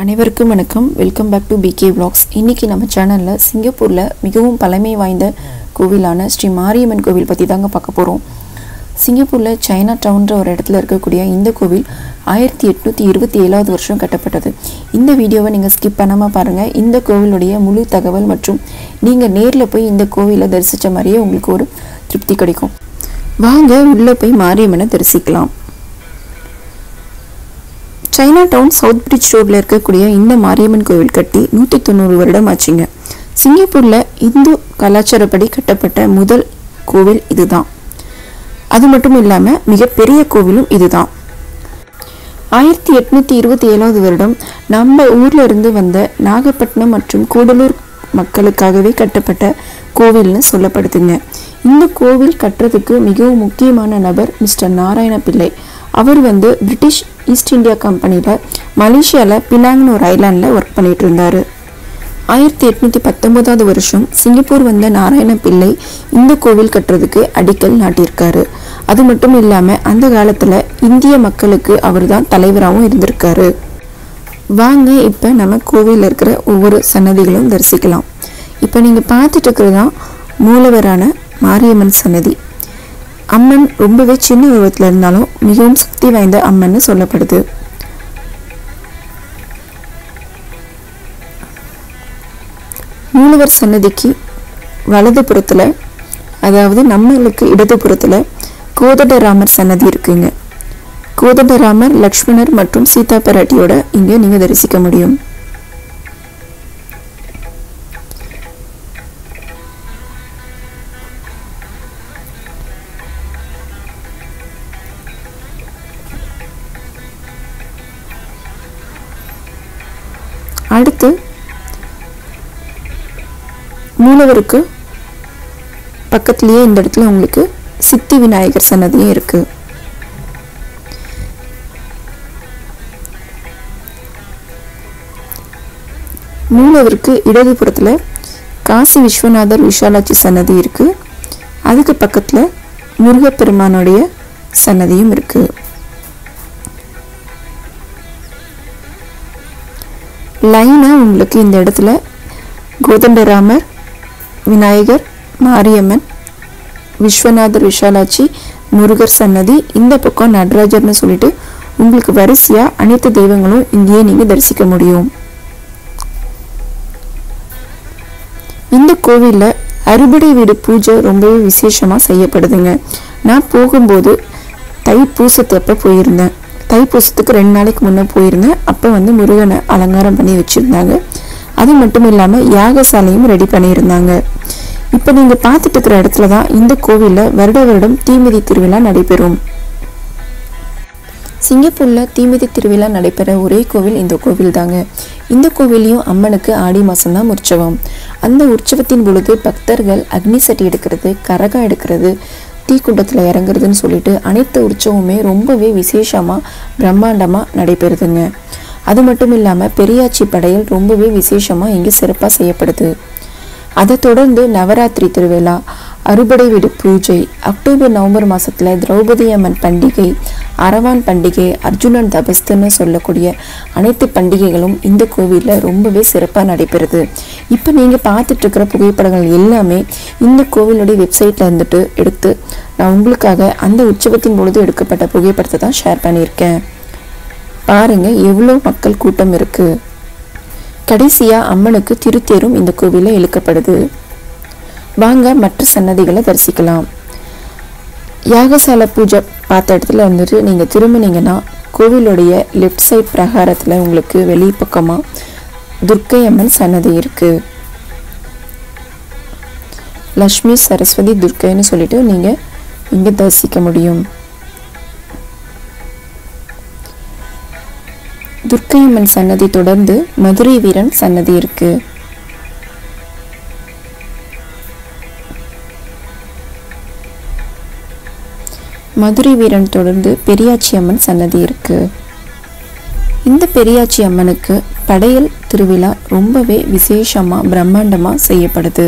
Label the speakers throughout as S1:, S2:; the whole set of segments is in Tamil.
S1: அனைவருக்கும் வணக்கம். Welcome back to BK Vlogs. இன்னைக்கு நம்ம சேனலில் சிங்கப்பூரில் மிகவும் பழமை வாய்ந்த கோவிலான ஸ்ரீ மாரியம்மன் கோவில் பற்றி தாங்க பார்க்க போகிறோம். சிங்கப்பூரில் சைனா டவுன்ற ஒரு இடத்துல இருக்கக்கூடிய இந்த கோவில் 1827வது வருஷம் கட்டப்பட்டது. இந்த வீடியோவை நீங்கள் ஸ்கிப் பண்ணாமல் பாருங்கள். இந்த கோவிலுடைய முழு தகவல் மற்றும் நீங்கள் நேரில் போய் இந்த கோவிலை தரிசித்த மாதிரியே உங்களுக்கு ஒரு திருப்தி கிடைக்கும். வாங்க உள்ளே போய் மாரியம்மனை தரிசிக்கலாம். சைனாடவுன் சவுத் பிரிட்ஜ் ரோடில் இருக்கக்கூடிய இந்த மாரியம்மன் கோவில் கட்டி 190 வருடம் ஆச்சுங்க. சிங்கப்பூரில் இந்து கலாச்சாரப்படி கட்டப்பட்ட முதல் கோவில் இதுதான். அது மட்டும் இல்லாமல் மிகப்பெரிய கோவிலும் இதுதான். 1827வது வருடம் நம்ம ஊரில் இருந்து வந்த நாகப்பட்டினம் மற்றும் கூடலூர் மக்களுக்காகவே கட்டப்பட்ட கோவில்னு சொல்லப்படுதுங்க. இந்த கோவில் கட்டுறதுக்கு மிகவும் முக்கியமான நபர் மிஸ்டர் நாராயண பிள்ளை. அவர் பிரிட்டிஷ் ஈஸ்ட் இந்தியா கம்பெனியில் மலேசியாவில் பினாங்னு ஒரு ஐலாண்டில் ஒர்க் பண்ணிட்டு இருந்தார். 1819வது வருஷம் சிங்கப்பூர் வந்த நாராயண பிள்ளை இந்த கோவில் கட்டுறதுக்கு அடிக்கல் நாட்டியிருக்காரு. அது மட்டும் இல்லாமல் அந்த காலத்தில் இந்திய மக்களுக்கு அவர் தான் தலைவராகவும் இருந்திருக்காரு. வாங்க இப்போ நம்ம கோவிலில் இருக்கிற ஒவ்வொரு சன்னதிகளும் தரிசிக்கலாம். இப்போ நீங்கள் பார்த்துட்டு இருக்கிறது தான் மூலவரான மாரியம்மன் சன்னதி. அம்மன் ரொம்பவே சின்ன உருவத்தில் இருந்தாலும் மிகவும் சக்தி வாய்ந்த அம்மன்னு சொல்லப்படுது. மூலவர் சன்னதிக்கு வலது புறத்தில், அதாவது நம்மளுக்கு இடது புறத்தில் கோதண்டராமர் சன்னதி இருக்குங்க. கோதண்டராமர், லக்ஷ்மணர் மற்றும் சீதா பிராட்டியோட இங்கே நீங்கள் தரிசிக்க முடியும். அடுத்து மூலவருக்கு பக்கத்திலேயே இந்த இடத்துல உங்களுக்கு சித்தி விநாயகர் சன்னதியும் இருக்கு. மூலவருக்கு இடது புறத்துல காசி விஸ்வநாதர் விஷாலாட்சி சன்னதி இருக்கு. அதுக்கு பக்கத்துல முருகப்பெருமானுடைய சன்னதியும் இருக்கு. லைனா உங்களுக்கு இந்த இடத்துல கோதண்டராமர், விநாயகர், மாரியம்மன், விஸ்வநாதர் விஷாலாட்சி, முருகர் சன்னதி, இந்த பக்கம் நடராஜர்னு சொல்லிட்டு உங்களுக்கு வரிசையா அனைத்து தெய்வங்களும் இங்கேயே நீங்க தரிசிக்க முடியும். இந்த கோவில்ல அறுபடை வீடு பூஜை ரொம்பவே விசேஷமா செய்யப்படுதுங்க. நான் போகும்போது தைப்பூசத்தப்ப போயிருந்தேன். தைப்பூசத்துக்கு 2 நாளைக்கு முன்னே போயிருந்தேன். அப்போ முருகனை அலங்காரம் பண்ணி வச்சுருந்தாங்க. அது மட்டும் இல்லாமல் யாகசாலையும் ரெடி பண்ணியிருந்தாங்க. இப்போ நீங்கள் பார்த்துட்டு இருக்கிற இடத்துல தான் இந்த கோவிலில் வருடம் தீமிதி திருவிழா நடைபெறும். சிங்கப்பூரில் தீமிதி திருவிழா நடைபெற ஒரே கோவில் இந்த கோவில் தாங்க. இந்த கோவிலையும் அம்மனுக்கு ஆடி மாதம்தான் உற்சவம். அந்த உற்சவத்தின் பொழுது பக்தர்கள் அக்னி சட்டி எடுக்கிறது, கரகம் எடுக்கிறது, தீக்குண்டத்தில் இறங்குறதுன்னு சொல்லிட்டு அனைத்து உற்சவமே ரொம்பவே விசேஷமாக பிரம்மாண்டமாக நடைபெறுதுங்க. அது மட்டும் இல்லாமல் பெரியாச்சி படையல் ரொம்பவே விசேஷமாக இங்கே சிறப்பாக செய்யப்படுது. அதை தொடர்ந்து நவராத்திரி திருவிழா, அறுபடை வீடு பூஜை, அக்டோபர் நவம்பர் மாதத்தில் திரௌபதி அம்மன் பண்டிகை, அரவான் பண்டிகை, அர்ஜுனன் தபஸ்துன்னு சொல்லக்கூடிய அனைத்து பண்டிகைகளும் இந்த கோவிலில் ரொம்பவே சிறப்பாக நடைபெறுது. இப்போ நீங்கள் பார்த்துட்டு இருக்கிற புகைப்படங்கள் எல்லாமே இந்த கோவிலுடைய வெப்சைட்டில் எடுத்து நான் உங்களுக்காக அந்த உற்சவத்தின் பொழுது எடுக்கப்பட்ட புகைப்படத்தை தான் ஷேர் பண்ணியிருக்கேன். பாருங்கள் எவ்வளோ மக்கள் கூட்டம் இருக்குது. கடைசியாக அம்மனுக்கு திருத்தேரும் இந்த கோவிலில் இழுக்கப்படுது. வாங்க மற்ற சன்னதிகளை தரிசிக்கலாம். யாகசாலை பூஜை பார்த்த இடத்துல நீங்கள் திரும்பினீங்கன்னா கோவிலுடைய லெஃப்ட் சைட் பிரகாரத்தில் உங்களுக்கு வெளி பக்கமாக துர்க்கை அம்மன் சன்னதி இருக்குது. லக்ஷ்மி, சரஸ்வதி, துர்க்கைன்னு சொல்லிட்டு நீங்கள் இங்கே தரிசிக்க முடியும். துர்க்கை அம்மன் சன்னதி தொடர்ந்து மதுரை வீரன் சன்னதி இருக்கு. மதுரை வீரன் தொடர்ந்து பெரியாச்சி அம்மன் சன்னதி இருக்கு. இந்த பெரியாச்சி அம்மனுக்கு படையல் திருவிழா ரொம்பவே விசேஷமா பிரம்மாண்டமா செய்யப்படுது.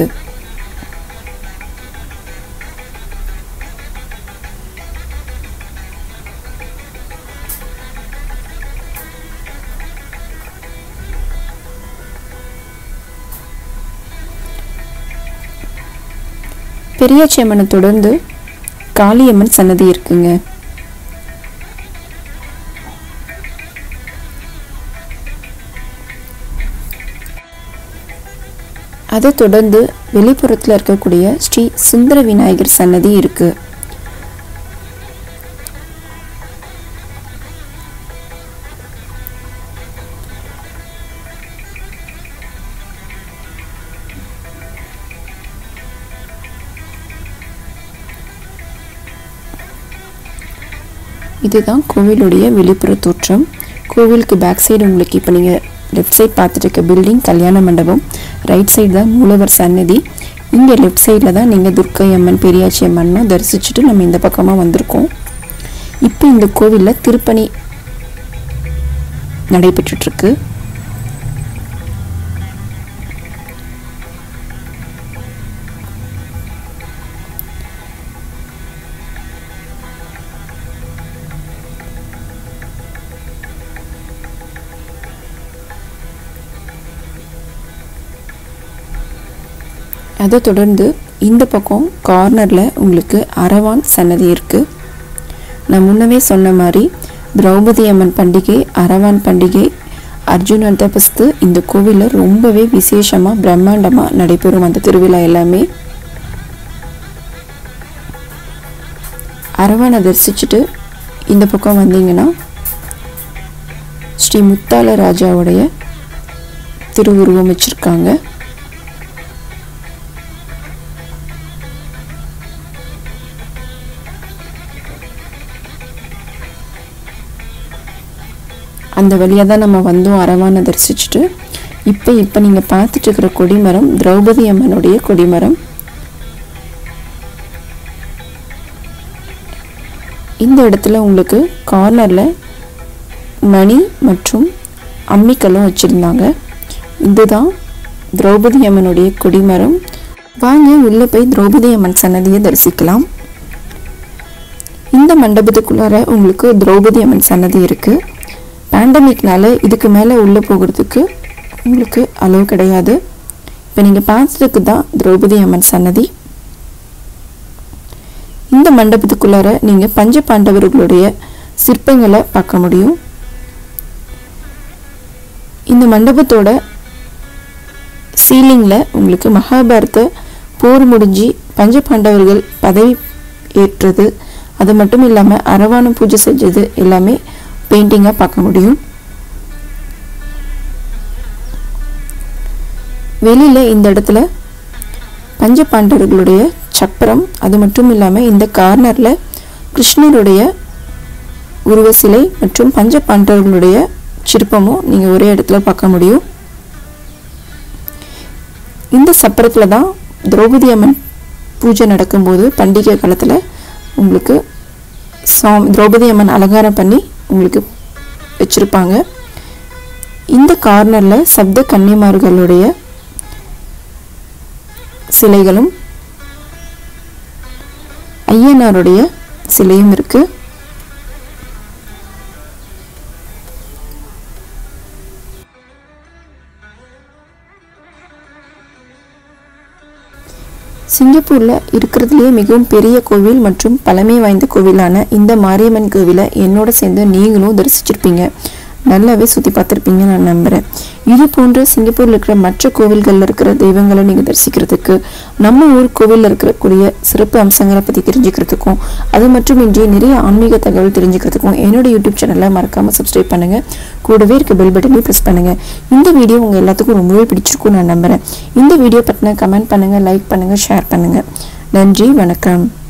S1: பெரியாச்சி அம்மனை தொடர்ந்து காளியம்மன் சன்னதி இருக்குங்க. அதை தொடர்ந்து வெளிப்புறத்தில் இருக்கக்கூடிய ஸ்ரீ சுந்தர விநாயகர் சன்னதி இருக்கு. இதுதான் கோவிலுடைய வெளிப்புற தோற்றம். கோவிலுக்கு பேக் சைடு உங்களுக்கு இப்போ நீங்கள் லெஃப்ட் சைட் பார்த்துட்டு இருக்க பில்டிங் கல்யாண மண்டபம், ரைட் சைடு தான் மூலவர் சன்னதி. இங்கே லெஃப்ட் சைடில் தான் நீங்கள் துர்க்கை அம்மன் பெரியாச்சி அம்மன்லாம் தரிசிச்சுட்டு நம்ம இந்த பக்கமாக வந்திருக்கோம். இப்போ இந்த கோவிலில் திருப்பணி நடைபெற்றுட்ருக்கு. அதை தொடர்ந்து இந்த பக்கம் கார்னரில் உங்களுக்கு அரவான் சன்னதி இருக்குது. நான் முன்னவே சொன்ன மாதிரி திரௌபதி அம்மன் பண்டிகை, அரவான் பண்டிகை, அர்ஜுன தபஸ்து இந்த கோவிலில் ரொம்பவே விசேஷமாக பிரம்மாண்டமாக நடைபெறும். அந்த திருவிழா எல்லாமே அரவானை தரிசிச்சுட்டு இந்த பக்கம் வந்தீங்கன்னா ஸ்ரீ முத்தால ராஜாவுடைய திருவுருவம் வச்சுருக்காங்க. அந்த வழியாக தான் நம்ம வந்தோம் அரவானை தரிசிச்சுட்டு. இப்போ நீங்கள் பார்த்துட்டு இருக்கிற கொடிமரம் திரௌபதி அம்மனுடைய கொடிமரம். இந்த இடத்துல உங்களுக்கு கார்னரில் மணி மற்றும் அம்மிக்கல்லும் வச்சுருந்தாங்க. இதுதான் திரௌபதி அம்மனுடைய கொடிமரம். வாங்க உள்ளே போய் திரௌபதி அம்மன் சன்னதியை தரிசிக்கலாம். இந்த மண்டபத்துக்குள்ளார உங்களுக்கு திரௌபதி அம்மன் சன்னதி இருக்குது. பேண்டமிக்னால இதுக்கு மேலே உள்ளே போகிறதுக்கு உங்களுக்கு அலோவ் கிடையாது. இப்போ நீங்கள் பார்த்துருக்கு தான் திரௌபதி அம்மன் சன்னதி. இந்த மண்டபத்துக்குள்ளார நீங்கள் பஞ்ச பாண்டவர்களுடைய சிற்பங்களை பார்க்க முடியும். இந்த மண்டபத்தோட சீலிங்கில் உங்களுக்கு மகாபாரத போர் முடிஞ்சு பஞ்ச பாண்டவர்கள் பதவி ஏற்றது, அது மட்டும் இல்லாமல் அரவானம் பூஜை செஞ்சது எல்லாமே பெயிண்டிங்காக பார்க்க முடியும். வெளியில் இந்த இடத்துல பஞ்ச பாண்டவர்களுடைய சக்கரம், அது மட்டும் இல்லாமல் இந்த கார்னரில் கிருஷ்ணருடைய உருவ சிலை மற்றும் பஞ்ச பாண்டவர்களுடைய சிற்பமும் நீங்கள் ஒரே இடத்துல பார்க்க முடியும். இந்த சப்பரத்தில் தான் திரௌபதி அம்மன் பூஜை நடக்கும்போது பண்டிகை காலத்தில் உங்களுக்கு திரௌபதி அம்மன் அலங்காரம் பண்ணி உங்களுக்கு வச்சுருப்பாங்க. இந்த கார்னரில் சப்த கன்னிமார்களுடைய சிலைகளும் ஐயனாருடைய சிலையும் இருக்கு. சிங்கப்பூரில் இருக்கிறதுலே மிகவும் பெரிய கோவில் மற்றும் பழமை வாய்ந்த கோவிலான இந்த மாரியம்மன் கோவிலை என்னோட சேர்ந்து நீங்களும் தரிசிச்சிருப்பீங்க, நல்லாவே சுற்றி பார்த்துருப்பீங்க நான் நம்புகிறேன். இது போன்ற சிங்கப்பூரில் இருக்கிற மற்ற கோவில்களில் இருக்கிற தெய்வங்களை நீங்கள் தரிசிக்கிறதுக்கு, நம்ம ஊர் கோவிலில் இருக்கக்கூடிய சிறப்பு அம்சங்களை பற்றி தெரிஞ்சுக்கிறதுக்கும், அது மட்டும் இன்றி நிறைய ஆன்மீக தகவல் தெரிஞ்சுக்கிறதுக்கும் என்னோட யூடியூப் சேனலை மறக்காமல் சப்ஸ்கிரைப் பண்ணுங்கள். கூடவே இருக்க பெல் பட்டனையும் ப்ரெஸ் பண்ணுங்கள். இந்த வீடியோ உங்கள் எல்லாத்துக்கும் ரொம்பவே பிடிச்சிருக்கும் நான் நம்புகிறேன். இந்த வீடியோ பற்றின கமெண்ட் பண்ணுங்கள், லைக் பண்ணுங்கள், ஷேர் பண்ணுங்கள். நன்றி, வணக்கம்.